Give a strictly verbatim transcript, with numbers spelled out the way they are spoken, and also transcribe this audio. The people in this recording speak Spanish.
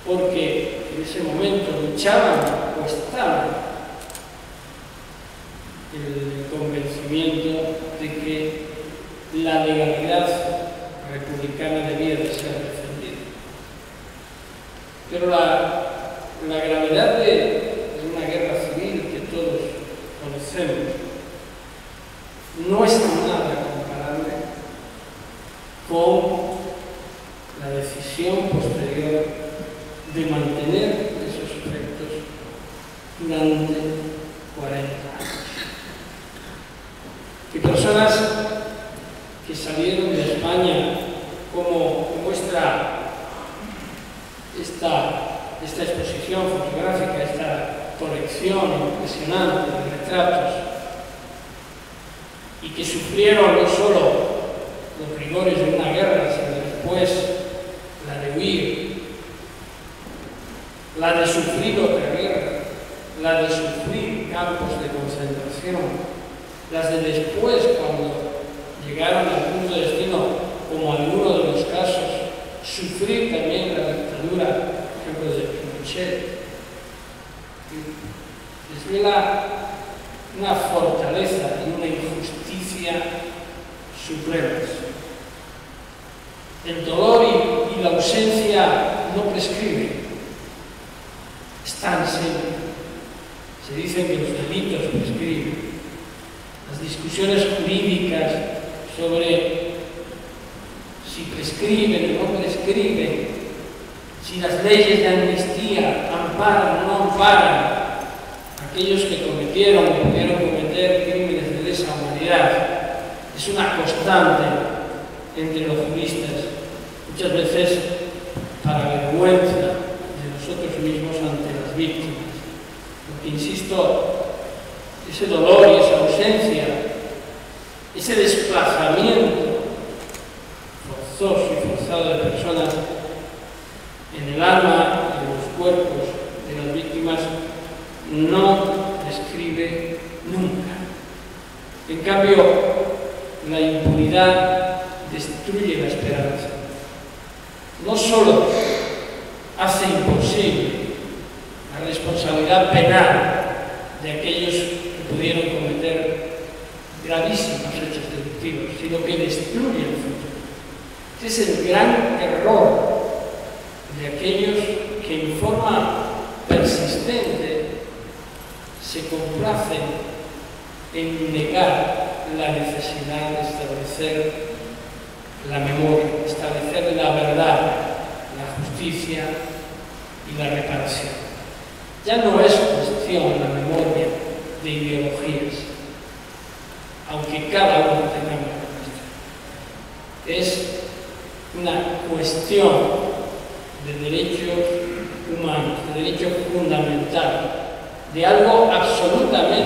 porque en ese momento luchaban o estaban el convencimiento de que la legalidad republicana debía de ser defendida. Pero la, la gravedad de, de una guerra civil que todos conocemos no es nada comparable con la decisión posterior de mantener esos efectos durante cuarenta años. Y personas que salieron de España, como muestra esta, esta exposición fotográfica, esta colección impresionante de retratos, y que sufrieron no solo los rigores de una guerra, sino después la de huir, la de sufrir otra guerra, la de sufrir campos de concentración, las de después, cuando llegaron al punto de destino, como algunos de los casos, sufrir también la dictadura, por ejemplo, de Pinochet. Desvela una fortaleza y una injusticia supremas. El dolor y, y la ausencia no prescriben, están siempre. Se dicen que los delitos prescriben. Las discusiones jurídicas sobre si prescriben o no prescriben, si las leyes de amnistía amparan o no amparan a aquellos que cometieron o pudieron cometer crímenes de lesa humanidad, es una constante entre los juristas, muchas veces para vergüenza de nosotros mismos ante las víctimas. Porque, insisto, ese dolor y esa ausencia, ese desplazamiento forzoso y forzado de personas en el alma y en los cuerpos de las víctimas no describe nunca. En cambio, la impunidad destruye la esperanza. No solo hace imposible la responsabilidad penal de aquellos que pudieron cometer gravísimos hechos delictivos, sino que destruye el futuro. Ese es el gran error de aquellos que en forma persistente se complacen en negar la necesidad de establecer la memoria, establecer la verdad, la justicia y la reparación. Ya no es cuestión la memoria de ideologías, aunque cada uno tenga una cuestión. Es una cuestión de derechos humanos, de derecho fundamental, de algo absolutamente